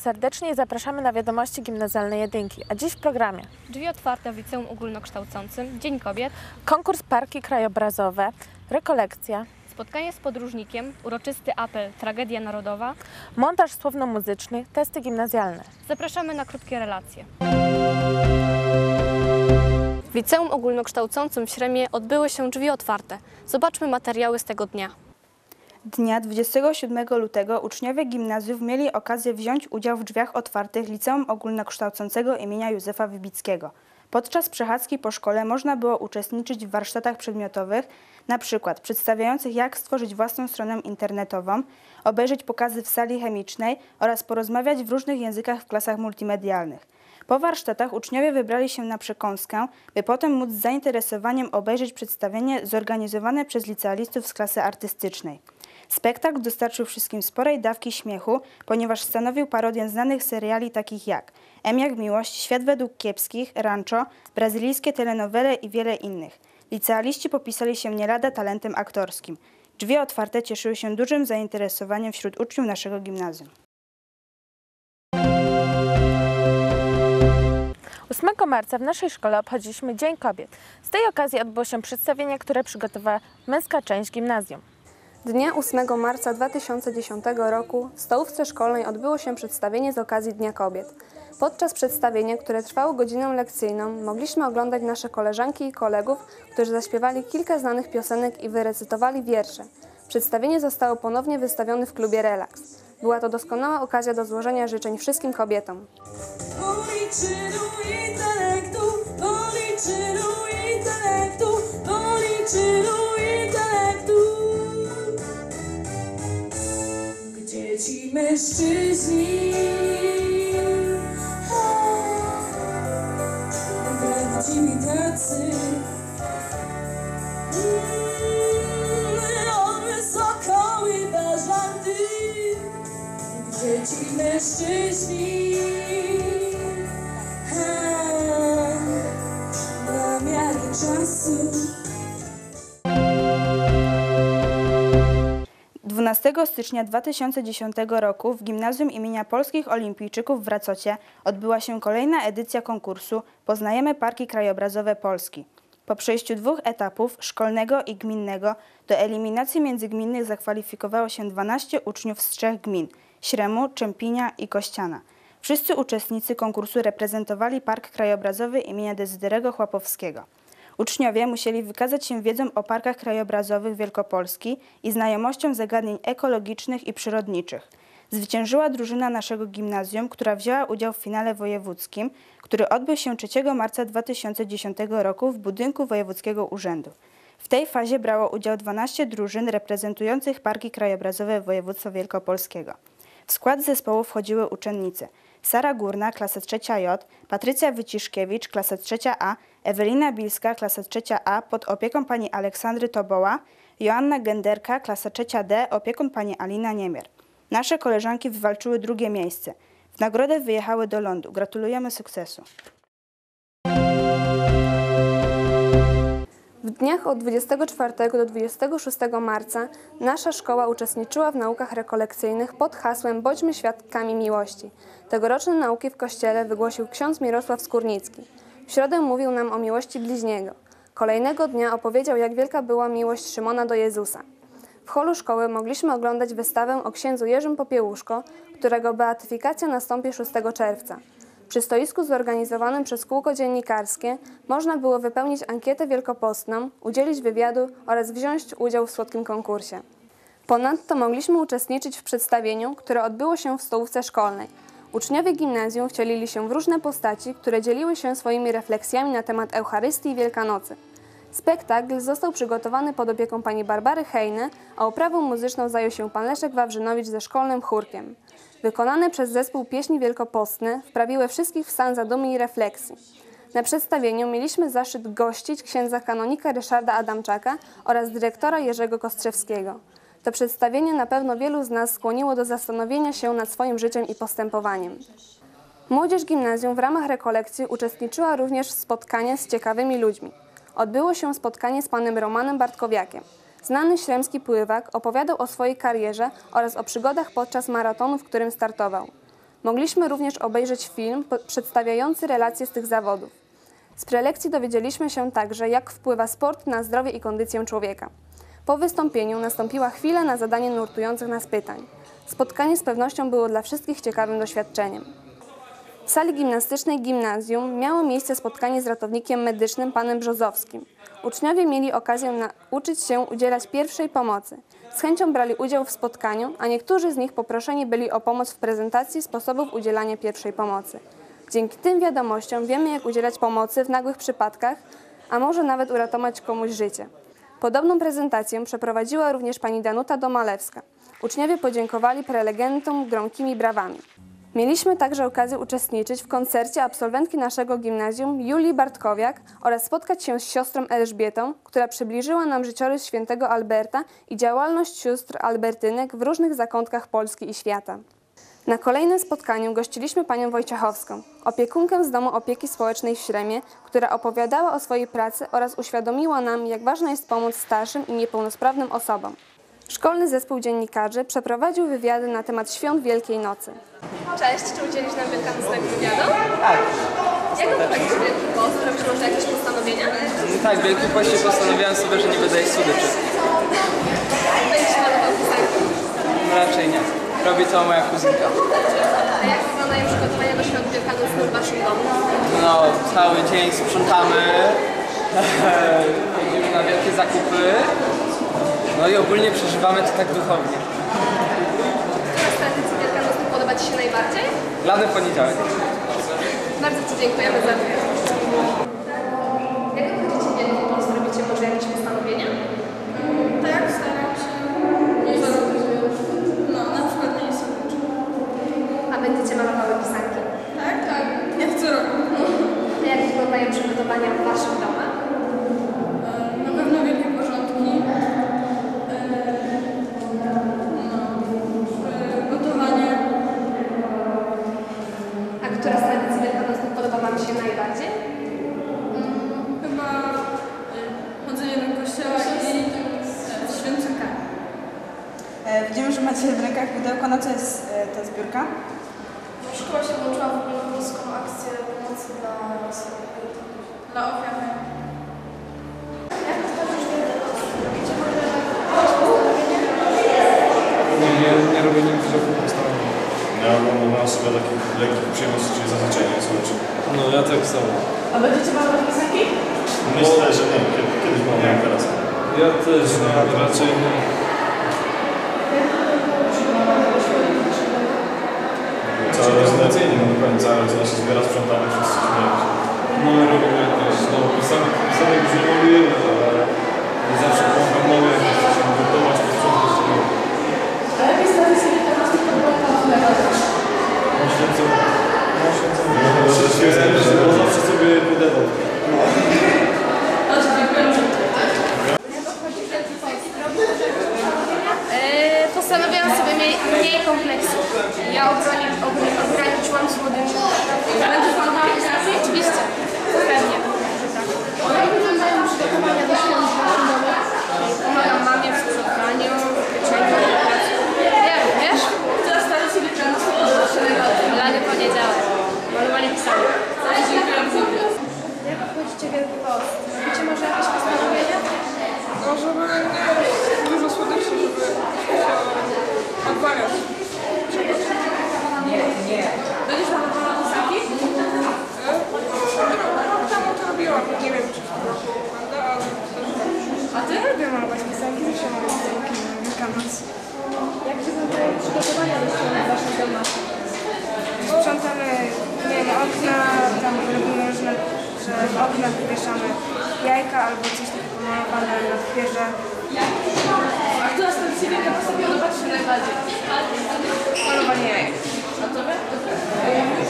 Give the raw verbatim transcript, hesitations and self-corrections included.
serdecznie zapraszamy na wiadomości gimnazjalnej jedynki, a dziś w programie Drzwi otwarte w liceum ogólnokształcącym, Dzień Kobiet, konkurs parki krajobrazowe, rekolekcja, spotkanie z podróżnikiem, uroczysty apel, tragedia narodowa. montaż słowno-muzyczny, testy gimnazjalne. Zapraszamy na krótkie relacje. W liceum ogólnokształcącym w Śremie odbyły się drzwi otwarte. Zobaczmy materiały z tego dnia. Dnia dwudziestego siódmego lutego uczniowie gimnazjów mieli okazję wziąć udział w drzwiach otwartych Liceum Ogólnokształcącego imienia Józefa Wybickiego. Podczas przechadzki po szkole można było uczestniczyć w warsztatach przedmiotowych, na przykład przedstawiających, jak stworzyć własną stronę internetową, obejrzeć pokazy w sali chemicznej oraz porozmawiać w różnych językach w klasach multimedialnych. Po warsztatach uczniowie wybrali się na przekąskę, by potem móc z zainteresowaniem obejrzeć przedstawienie zorganizowane przez licealistów z klasy artystycznej. Spektakl dostarczył wszystkim sporej dawki śmiechu, ponieważ stanowił parodię znanych seriali takich jak M jak Miłość, Świat według kiepskich, Rancho, brazylijskie telenowele i wiele innych. Licealiści popisali się nie lada talentem aktorskim. Drzwi otwarte cieszyły się dużym zainteresowaniem wśród uczniów naszego gimnazjum. ósmego marca w naszej szkole obchodziliśmy Dzień Kobiet. Z tej okazji odbyło się przedstawienie, które przygotowała męska część gimnazjum. Dnia ósmego marca dwa tysiące dziesiątego roku w stołówce szkolnej odbyło się przedstawienie z okazji Dnia Kobiet. Podczas przedstawienia, które trwało godzinę lekcyjną, mogliśmy oglądać nasze koleżanki i kolegów, którzy zaśpiewali kilka znanych piosenek i wyrecytowali wiersze. Przedstawienie zostało ponownie wystawione w klubie Relaks. Była to doskonała okazja do złożenia życzeń wszystkim kobietom. Dzieci, mężczyźni, prawdziwi tacy, orły, sokoły, bażanty. Dzieci, mężczyźni, na miarę czasu. dwunastego stycznia dwa tysiące dziesiątego roku w Gimnazjum imienia Polskich Olimpijczyków w Racocie odbyła się kolejna edycja konkursu Poznajemy Parki Krajobrazowe Polski. Po przejściu dwóch etapów, szkolnego i gminnego, do eliminacji międzygminnych zakwalifikowało się dwanaście uczniów z trzech gmin – Śremu, Czempinia i Kościana. Wszyscy uczestnicy konkursu reprezentowali Park Krajobrazowy imienia Dezyderego Chłapowskiego. Uczniowie musieli wykazać się wiedzą o parkach krajobrazowych Wielkopolski i znajomością zagadnień ekologicznych i przyrodniczych. Zwyciężyła drużyna naszego gimnazjum, która wzięła udział w finale wojewódzkim, który odbył się trzeciego marca dwa tysiące dziesiątego roku w budynku Wojewódzkiego Urzędu. W tej fazie brało udział dwanaście drużyn reprezentujących parki krajobrazowe województwa wielkopolskiego. W skład zespołu wchodziły uczennice Sara Górna, klasa trzecia J, Patrycja Wyciszkiewicz, klasa trzecia A, Ewelina Bilska, klasa trzecia A, pod opieką pani Aleksandry Toboła, Joanna Genderka, klasa trzecia D, opiekun pani Alina Niemier. Nasze koleżanki wywalczyły drugie miejsce. W nagrodę wyjechały do lądu. Gratulujemy sukcesu. W dniach od dwudziestego czwartego do dwudziestego szóstego marca nasza szkoła uczestniczyła w naukach rekolekcyjnych pod hasłem Bądźmy świadkami miłości. Tegoroczne nauki w kościele wygłosił ksiądz Mirosław Skórnicki. W środę mówił nam o miłości bliźniego. Kolejnego dnia opowiedział, jak wielka była miłość Szymona do Jezusa. W holu szkoły mogliśmy oglądać wystawę o księdzu Jerzym Popiełuszko, którego beatyfikacja nastąpi szóstego czerwca. Przy stoisku zorganizowanym przez kółko dziennikarskie można było wypełnić ankietę wielkopostną, udzielić wywiadu oraz wziąć udział w słodkim konkursie. Ponadto mogliśmy uczestniczyć w przedstawieniu, które odbyło się w stołówce szkolnej. Uczniowie gimnazjum wcielili się w różne postaci, które dzieliły się swoimi refleksjami na temat Eucharystii i Wielkanocy. Spektakl został przygotowany pod opieką pani Barbary Hejny, a oprawą muzyczną zajął się pan Leszek Wawrzynowicz ze szkolnym chórkiem. Wykonane przez zespół pieśni wielkopostne wprawiły wszystkich w stan zadumy i refleksji. Na przedstawieniu mieliśmy zaszczyt gościć księdza kanonika Ryszarda Adamczaka oraz dyrektora Jerzego Kostrzewskiego. To przedstawienie na pewno wielu z nas skłoniło do zastanowienia się nad swoim życiem i postępowaniem. Młodzież gimnazjum w ramach rekolekcji uczestniczyła również w spotkaniach z ciekawymi ludźmi. Odbyło się spotkanie z panem Romanem Bartkowiakiem. Znany śremski pływak opowiadał o swojej karierze oraz o przygodach podczas maratonu, w którym startował. Mogliśmy również obejrzeć film po- przedstawiający relacje z tych zawodów. Z prelekcji dowiedzieliśmy się także, jak wpływa sport na zdrowie i kondycję człowieka. Po wystąpieniu nastąpiła chwila na zadanie nurtujących nas pytań. Spotkanie z pewnością było dla wszystkich ciekawym doświadczeniem. W sali gimnastycznej gimnazjum miało miejsce spotkanie z ratownikiem medycznym panem Brzozowskim. Uczniowie mieli okazję nauczyć się udzielać pierwszej pomocy. Z chęcią brali udział w spotkaniu, a niektórzy z nich poproszeni byli o pomoc w prezentacji sposobów udzielania pierwszej pomocy. Dzięki tym wiadomościom wiemy, jak udzielać pomocy w nagłych przypadkach, a może nawet uratować komuś życie. Podobną prezentację przeprowadziła również pani Danuta Domalewska. Uczniowie podziękowali prelegentom gromkimi brawami. Mieliśmy także okazję uczestniczyć w koncercie absolwentki naszego gimnazjum Julii Bartkowiak oraz spotkać się z siostrą Elżbietą, która przybliżyła nam życiorys świętego Alberta i działalność sióstr albertynek w różnych zakątkach Polski i świata. Na kolejnym spotkaniu gościliśmy panią Wojciechowską, opiekunkę z Domu Opieki Społecznej w Śremie, która opowiadała o swojej pracy oraz uświadomiła nam, jak ważna jest pomoc starszym i niepełnosprawnym osobom. Szkolny zespół dziennikarzy przeprowadził wywiady na temat świąt Wielkiej Nocy. Cześć, czy udzielisz nam wielkanocnego wywiadu? Tak. Jak obchodzisz Wielki Post? Robisz może jakieś postanowienia? Tak, w Wielkim Poście postanowiłem sobie, że nie będę jeść słodyczy. Będziesz malował piosenki? No raczej nie. Robi to moja kuzynka. A jak wyglądają przygotowania do świąt wielkanocnych w waszym domu? No, cały dzień sprzątamy, chodzimy na wielkie zakupy. No i ogólnie przeżywamy to tak duchownie. Która z tradycji wielkanocnych podoba ci się najbardziej? Lany poniedziałek. Bardzo ci dziękujemy za wywiad. Jak obchodzicie Wielki Post? Robicie może jakieś postanowienia? Tak, staram się. Nie No, na przykład nie jest słodycz. A będziecie malowały pisanki? Tak, tak. Jak co roku. A jak wyglądają przygotowania w waszych domach? Na pewno wielkie porządki. E, No, e, gotowanie. A która z tradycji wielkanocnych podoba wam się najbardziej? Mm, Chyba e, chodzenie do kościoła i e, święcykami. E, Widzimy, że macie w rękach pudełko. Na co jest e, ta zbiórka? Szkoła się włączyła w ogólnopolską akcję pomocy dla osób. Dla ofiar. Jak otworzysz Wielkanoc? Robicie może jakieś postanowienie? Nie, nie, nie robię nigdy żadnych postanowień. Ja mam mam sobie taki lekki przymus, czyli zaznaczenie słodyczy. No ja tak samo. A będziecie malować piosenki? Myślę, że nie, kiedy, kiedyś mam, nie teraz. Ja też no, raczej nie. Całe rezydencyjnie nie do końca, ale to się zbiera, sprzątamy, wszyscy śmieją się. No my robimy jakieś, no sami, sami już nie malujemy, ale nie zawsze pomagamy, jak chcę się gotować, posprzątać się. A jakie z tradycji wielkanocnych podoba wam się najbardziej? No święcą, no święcą. No chyba, że świetnie, że Bo zawsze sobie podawał. Yy, postanowiłam sobie mniej, mniej kompleksów. Ja obroni, obroni, ograniczyłam słodyczy. Będę podobała pisanki? Oczywiście. Pewnie. Jak wyglądają przygotowania do świąt w waszym domu? Pomagam mamie w sprzątaniu, w pieczeniu, w pracy. Ja wiesz? Która z tradycji wielkanocnych podoba się najbardziej? Lany poniedziałek. Malowanie pisanek. Jak obchodzicie Wielki Post? Robicie może jakieś postanowienia? No, żeby nie dużo słodyczy, żeby się odwariać. Nie, nie. Będziesz malowała piosenki? Rok temu to robiłam, nie wiem czy w tym roku będę, ale A ty? lubię malować piosenki, zawsze mam piosenki na Wielkanoc. Jak wyglądają przygotowania do świąt w waszym domu? Sprzątamy, nie wiem, okna, tam robimy różne, że w oknach wieszamy jajka albo coś takiego pomalowane na papierze. A która z tradycji wielkanocnych podoba ci się najbardziej? Malowanie jajek. A tobie?